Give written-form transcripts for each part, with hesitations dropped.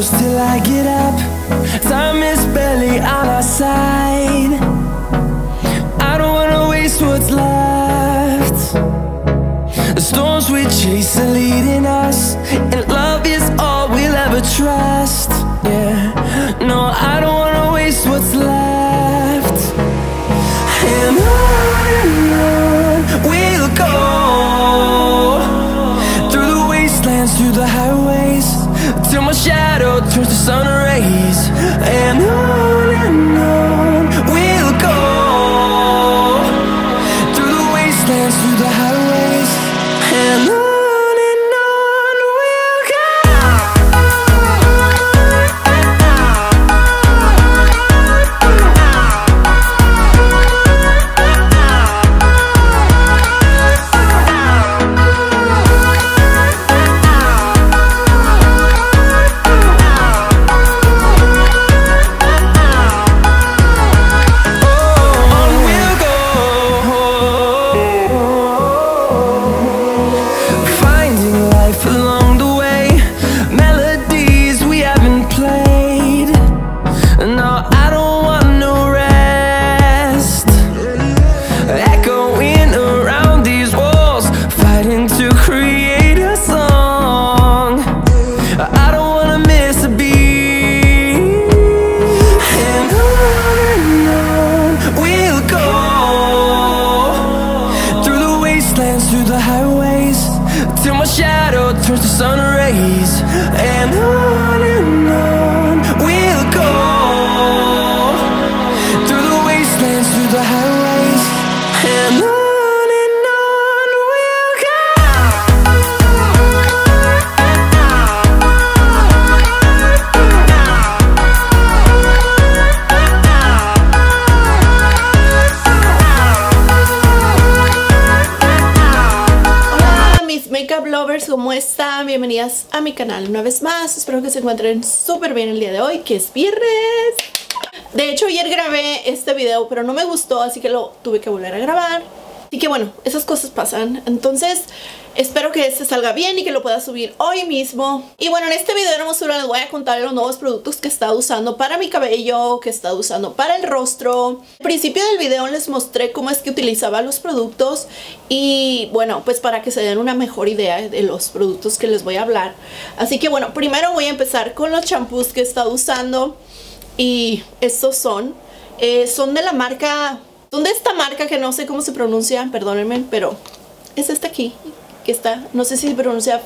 close till I get up. Time is barely on our side. I don't wanna waste what's left. The storms we chase are leading us, and love is all we'll ever trust. Yeah, no, I don't wanna waste what's left. And on we'll go, through the wastelands, through the highways, till my shadow turns to sun rays. And on we'll go, through the wastelands, through the highways, and on we'll go. Through the highways, till my shadow turns to sun rays. And on we'll go, through the wastelands, through the highways, and on we'll go. Makeup lovers, ¿cómo están? Bienvenidas a mi canal una vez más. Espero que se encuentren súper bien el día de hoy, que es viernes. De hecho, ayer grabé este video, pero no me gustó, así que lo tuve que volver a grabar. Así que bueno, esas cosas pasan. Entonces, espero que este salga bien y que lo pueda subir hoy mismo. Y bueno, en este video hermosura les voy a contar los nuevos productos que he estado usando para mi cabello, que he estado usando para el rostro. Al principio del video les mostré cómo es que utilizaba los productos. Y bueno, pues para que se den una mejor idea de los productos que les voy a hablar. Así que bueno, primero voy a empezar con los champús que he estado usando. Y estos son de la marca... Son de esta marca que no sé cómo se pronuncia, perdónenme, pero es esta aquí, que está, no sé si se pronuncia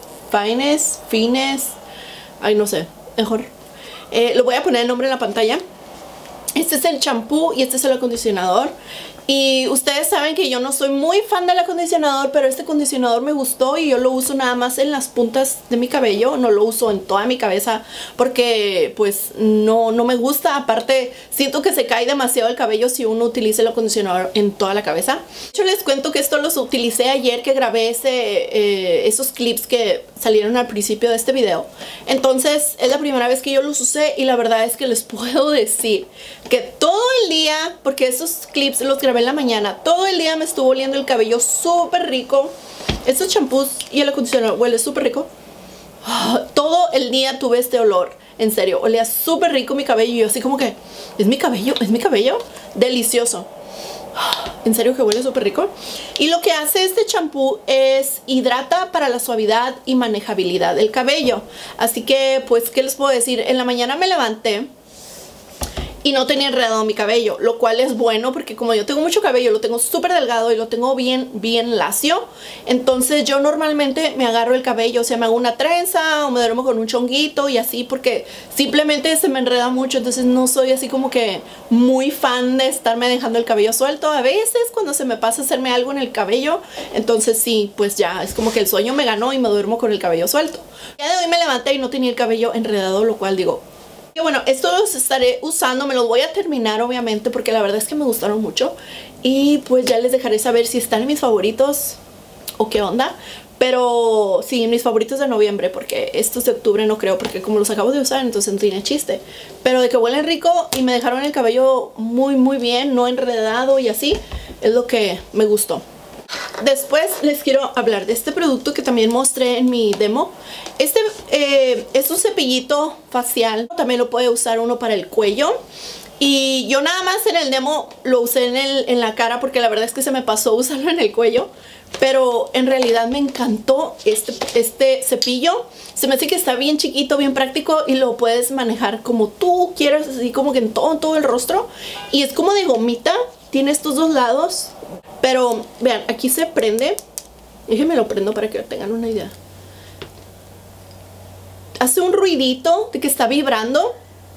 Fines, ay no sé, mejor. Lo voy a poner el nombre en la pantalla. Este es el champú y este es el acondicionador. Y ustedes saben que yo no soy muy fan del acondicionador, pero este acondicionador me gustó y yo lo uso nada más en las puntas de mi cabello. No lo uso en toda mi cabeza porque pues no me gusta. Aparte siento que se cae demasiado el cabello si uno utiliza el acondicionador en toda la cabeza. De hecho les cuento que esto los utilicé ayer que grabé esos clips que salieron al principio de este video. Entonces es la primera vez que yo los usé y la verdad es que les puedo decir que todo el día, porque esos clips los grabé en la mañana, todo el día me estuvo oliendo el cabello súper rico. Estos champús y el acondicionador huele súper rico. Todo el día tuve este olor, en serio, olía súper rico mi cabello y yo así como que, ¿es mi cabello? ¿Es mi cabello? Delicioso. En serio que huele súper rico. Y lo que hace este champú es hidrata para la suavidad y manejabilidad del cabello. Así que pues, ¿qué les puedo decir? En la mañana me levanté y no tenía enredado mi cabello, lo cual es bueno porque como yo tengo mucho cabello, lo tengo súper delgado y lo tengo bien lacio. Entonces yo normalmente me agarro el cabello, o sea, me hago una trenza o me duermo con un chonguito y así, porque simplemente se me enreda mucho. Entonces no soy así como que muy fan de estarme dejando el cabello suelto. A veces cuando se me pasa hacerme algo en el cabello, entonces sí, pues ya es como que el sueño me ganó y me duermo con el cabello suelto. El día de hoy me levanté y no tenía el cabello enredado, lo cual digo... Y bueno, estos los estaré usando, me los voy a terminar obviamente porque la verdad es que me gustaron mucho. Y pues ya les dejaré saber si están en mis favoritos o qué onda. Pero sí, en mis favoritos de noviembre, porque estos de octubre no creo, porque como los acabo de usar entonces no tiene chiste. Pero de que huelen rico y me dejaron el cabello muy bien, no enredado y así, es lo que me gustó. después les quiero hablar de este producto que también mostré en mi demo. Este es un cepillito facial. También lo puede usar uno para el cuello. Y yo nada más en el demo lo usé en la cara porque la verdad es que se me pasó usarlo en el cuello. Pero en realidad me encantó este cepillo. Se me hace que está bien chiquito, bien práctico y lo puedes manejar como tú quieras, así como que en todo el rostro. Y es como de gomita, tiene estos dos lados. Pero vean, aquí se prende. Déjenme lo prendo para que tengan una idea. Hace un ruidito de que está vibrando.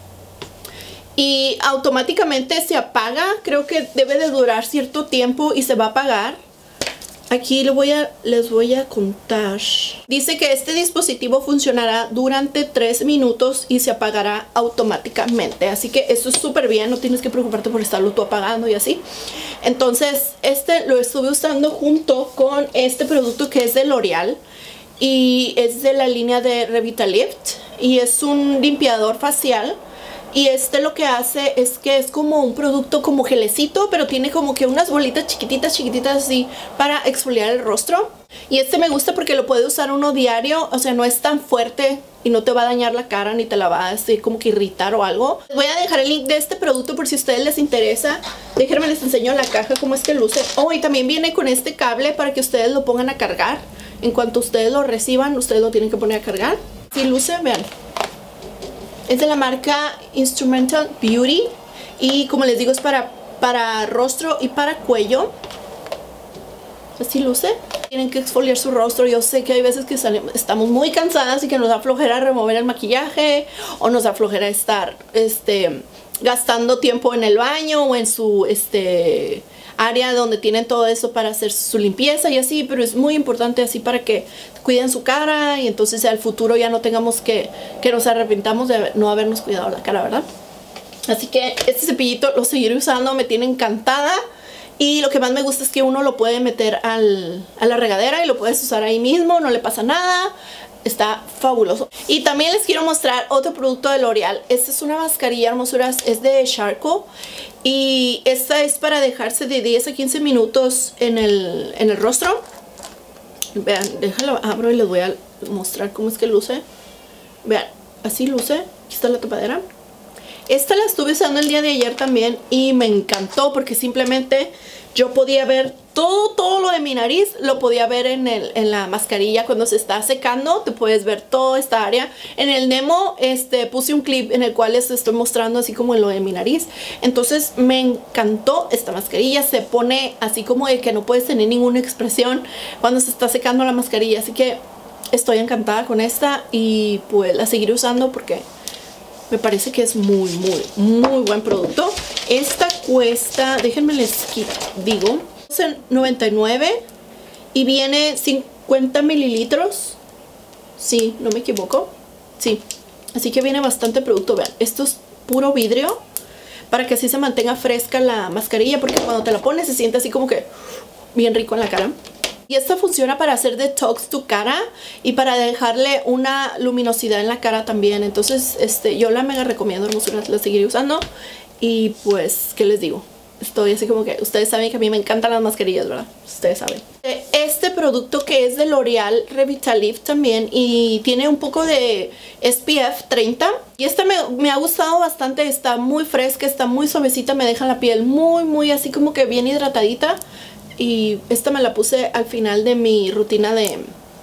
Y automáticamente se apaga. Creo que debe de durar cierto tiempo y se va a apagar. Aquí les voy a contar. Dice que este dispositivo funcionará durante 3 minutos y se apagará automáticamente. Así que eso es súper bien, no tienes que preocuparte por estarlo tú apagando y así. Entonces, este lo estuve usando junto con este producto que es de L'Oreal. Y es de la línea de Revitalift. Y es un limpiador facial. Y lo que hace es que es como un producto como gelecito, pero tiene como que unas bolitas chiquititas así para exfoliar el rostro. Y me gusta porque lo puede usar uno diario, o sea, no es tan fuerte y no te va a dañar la cara ni te la va a como que irritar o algo. Les voy a dejar el link de este producto por si a ustedes les interesa. Déjenme les enseño la caja cómo es que luce. Oh, y también viene con este cable para que ustedes lo pongan a cargar. En cuanto ustedes lo reciban, ustedes lo tienen que poner a cargar. Si luce, vean. Es de la marca Instrumental Beauty. Y como les digo, es para rostro y para cuello. Así luce. Tienen que exfoliar su rostro. Yo sé que hay veces que estamos muy cansadas y que nos da flojera remover el maquillaje. O nos da flojera estar gastando tiempo en el baño o en su área donde tienen todo eso para hacer su limpieza y así, pero es muy importante así para que cuiden su cara y entonces al futuro ya no tengamos que nos arrepintamos de no habernos cuidado la cara, ¿verdad? Así que este cepillito lo seguiré usando, me tiene encantada. Y lo que más me gusta es que uno lo puede meter a la regadera y lo puedes usar ahí mismo, no le pasa nada. Está fabuloso. Y también les quiero mostrar otro producto de L'Oreal. Esta es una mascarilla, hermosuras, es de Charcoal. Y esta es para dejarse de 10 a 15 minutos en el rostro. Vean, déjalo, abro y les voy a mostrar cómo es que luce. Vean, así luce. Aquí está la tapadera. Esta la estuve usando el día de ayer también y me encantó porque simplemente yo podía ver todo lo de mi nariz, lo podía ver en la mascarilla cuando se está secando, te puedes ver toda esta área. En el demo puse un clip en el cual les estoy mostrando así como lo de mi nariz. Entonces me encantó esta mascarilla, se pone así como de que no puedes tener ninguna expresión cuando se está secando la mascarilla. Así que estoy encantada con esta y pues la seguiré usando porque me parece que es muy buen producto. Esta cuesta, déjenme les digo, $12.99 y viene 50 mililitros. Sí, no me equivoco. Sí, así que viene bastante producto. Vean, esto es puro vidrio para que así se mantenga fresca la mascarilla, porque cuando te la pones se siente así como que bien rico en la cara. Y esta funciona para hacer detox tu cara y para dejarle una luminosidad en la cara también. Entonces yo la mega recomiendo, hermosuras, la seguiré usando. Y pues, ¿qué les digo? Estoy así como que, ustedes saben que a mí me encantan las mascarillas, ¿verdad? Ustedes saben. Este producto que es de L'Oreal Revitalift también y tiene un poco de SPF 30. Y esta me ha gustado bastante, está muy fresca, está muy suavecita, me deja la piel muy así como que bien hidratadita. Y esta me la puse al final de mi rutina de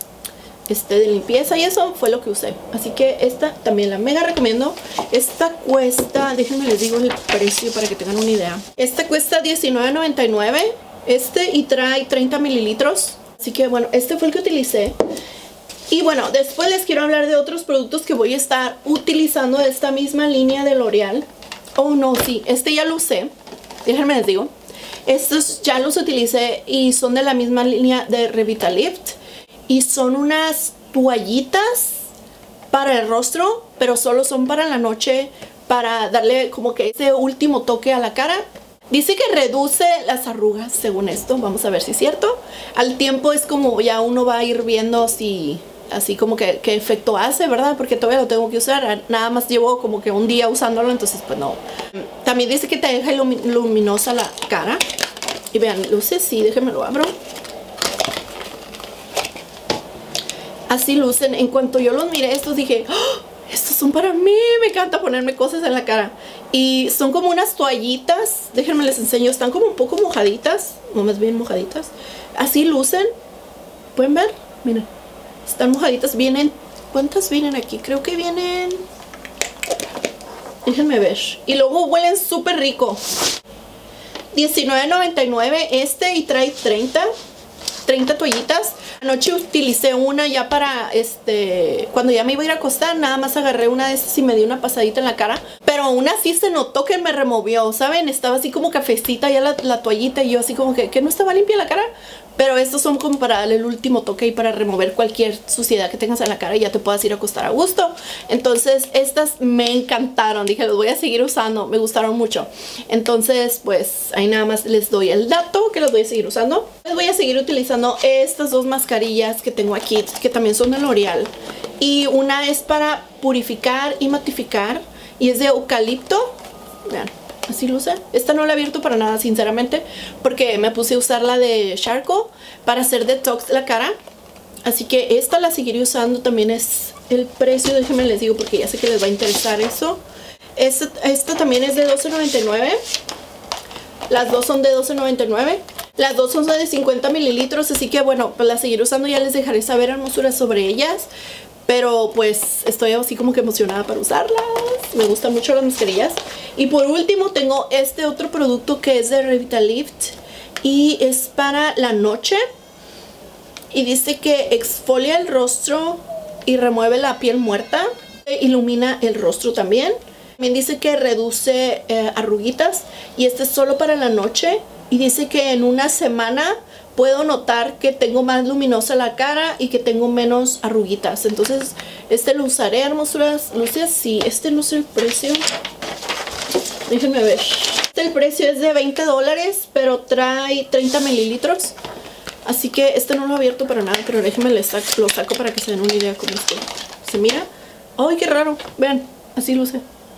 limpieza y eso fue lo que usé. Así que esta también la mega recomiendo. Esta cuesta, déjenme les digo el precio para que tengan una idea. Esta cuesta $19.99. Y trae 30 mililitros. Así que bueno, este fue el que utilicé. Y bueno, después les quiero hablar de otros productos que voy a estar utilizando de esta misma línea de L'Oreal. Oh no, sí, ya lo usé. Déjenme les digo. Estos ya los utilicé y son de la misma línea de Revitalift. Y son unas toallitas para el rostro, pero solo son para la noche, para darle como que ese último toque a la cara. Dice que reduce las arrugas, según esto. Vamos a ver si es cierto. Al tiempo es como ya uno va a ir viendo si así como que qué efecto hace, ¿verdad? Porque todavía lo tengo que usar. Nada más llevo como que un día usándolo, entonces pues no. También dice que te deja luminosa la cara. Y vean, luce, sí, déjenme lo abro. Así lucen. En cuanto yo los miré, estos dije, ¡oh! Estos son para mí. Me encanta ponerme cosas en la cara. Y son como unas toallitas. Déjenme les enseño. Están como un poco mojaditas. No, más bien mojaditas. Así lucen. ¿Pueden ver? Miren. Están mojaditas. Vienen. ¿Cuántas vienen aquí? Creo que vienen. Déjenme ver. Y luego huelen súper rico. $19.99 este y trae 30 toallitas. Anoche utilicé una ya para cuando ya me iba a ir a acostar, nada más agarré una de esas y me di una pasadita en la cara, pero aún así se notó que me removió, ¿saben? Estaba así como cafecita ya la toallita y yo así como que no estaba limpia la cara, pero estos son como para darle el último toque y para remover cualquier suciedad que tengas en la cara y ya te puedas ir a acostar a gusto. Entonces estas me encantaron, dije los voy a seguir usando, me gustaron mucho. Entonces pues ahí nada más les doy el dato que los voy a seguir usando. Les voy a seguir utilizando estas dos mascarillas que tengo aquí, que también son de L'Oreal. Y una es para purificar y matificar y es de eucalipto. Vean, así luce. Esta no la he abierto para nada, sinceramente, porque me puse a usar la de Charcoal para hacer detox la cara. Así que esta la seguiré usando. También es el precio, déjenme les digo porque ya sé que les va a interesar eso. Esta también es de $12.99. Las dos son de $12.99. Las dos son de 50 mililitros, así que bueno, pues las seguiré usando. Ya les dejaré saber hermosuras sobre ellas. Pero pues estoy así como que emocionada para usarlas. Me gustan mucho las mascarillas. Y por último tengo este otro producto que es de Revitalift. Y es para la noche. Y dice que exfolia el rostro y remueve la piel muerta. Ilumina el rostro también. También dice que reduce arruguitas. Y este es solo para la noche. Y dice que en una semana puedo notar que tengo más luminosa la cara y que tengo menos arruguitas. Entonces este lo usaré, hermosuras. Luce así. Este no sé el precio. Déjenme ver. El precio es de $20, pero trae 30 mililitros. Así que este no lo he abierto para nada, pero déjenme lo saco para que se den una idea cómo se mira. ¡Ay, qué raro! Vean, así luce.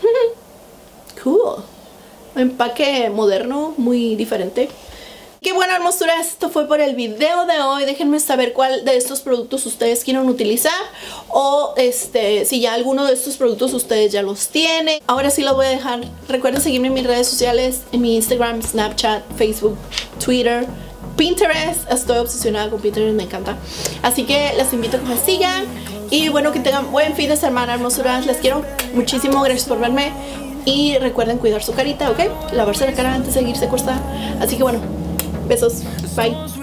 Cool. Empaque moderno, muy diferente. Qué bueno, hermosuras, esto fue por el video de hoy. Déjenme saber cuál de estos productos ustedes quieren utilizar. O si ya alguno de estos productos ustedes ya los tienen. Ahora sí los voy a dejar. Recuerden seguirme en mis redes sociales. En mi Instagram, Snapchat, Facebook, Twitter, Pinterest. Estoy obsesionada con Pinterest, me encanta. Así que les invito a que me sigan. Y bueno, que tengan buen fin de semana, hermosuras. Les quiero muchísimo, gracias por verme. Y recuerden cuidar su carita, ¿ok? Lavarse la cara antes de irse a acostar. Así que bueno, besos, bye.